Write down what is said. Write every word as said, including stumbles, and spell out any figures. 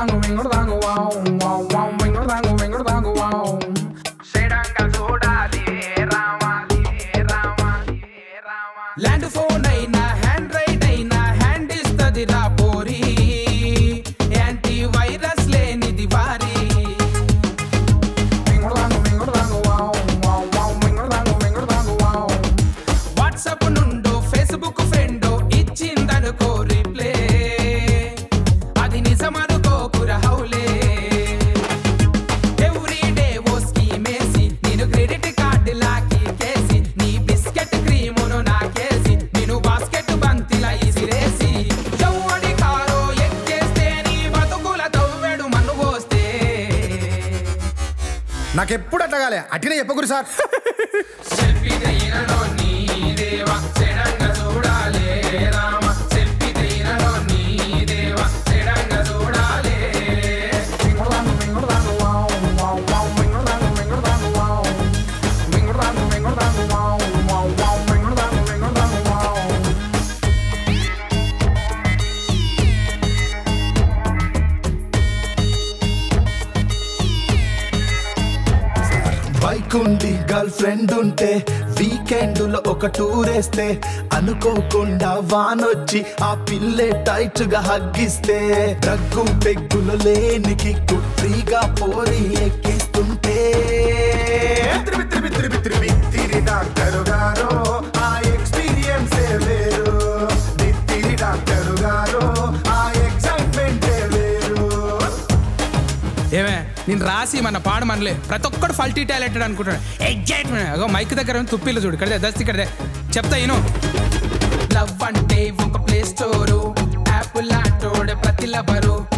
mingodango mingodango wow wow wow mingodango mingodango wow sedanga sodale rama rama rama land phone aina hand right aina hand istadi ra pori anti virus leni divari mingodango mingodango wow wow wow mingodango mingodango wow whatsapp nundo facebook friend ఇచ్చిందనుకో reply అది నిజమనుకో పురహౌలే every day ఓ స్కీమేసి నేను credit card లాకి కేసి నీ biscuit క్రీమును నాకేసి నేను basket బంతిలా ఇసిరేసి చౌవడి కారో ఎక్కేస్తే నీ బతుకుల తవ్వెడు మన్ను పోస్తే నాకెప్పుడు అట్లగాలే అట్టినే చెప్పగురు సార్ సెల్ఫీ తీరలో నీ దేవా సెడంగా చూడాలే రామ సెల్ఫీ తీరలో నీ దేవా సెడంగా చూడాలే mingodango mingodango wow wow wow mingodango mingodango wow mingodango mingodango wow wow wow mingodango mingodango wow bike ఉంది గర్ల్ ఫ్రెండ్ ఉంటే వీకెండ్ లో ఒక టూర్ వేస్తే అనుకోకుండా వానొచ్చి ఆ పిల్లే టైట్ గా హగ్గిస్తే దగ్గు పెగ్గులు లేని కిక్కు ఫ్రీగా పోరి ఎక్కిస్తుంటే బిత్తిరి బిత్తిరి బిత్తిరి బిత్తిరి డాక్టర్ గారు ఆ ఎక్స్పీరియన్స్ వేరు బిత్తిరి డాక్టర్ గారు ఆ ఎక్సైట్మెంట్ వేరు. ఏమే నేను రాసి మన పాడమనలే ప్రతి ఒక్కడు ఫల్టీ టాలెంటెడ్ అనుకుంటాడు ఎగ్జైట్మెంట్ అగో మైక్ దగ్గర తుప్పిలు చూడు ఇక్కడ దస్తి ఇక్కడ చెప్తా ఇను లవ్ అంటే ఒక ప్లే స్టోరు యాప్ లాంటోడే ప్రతి లవరు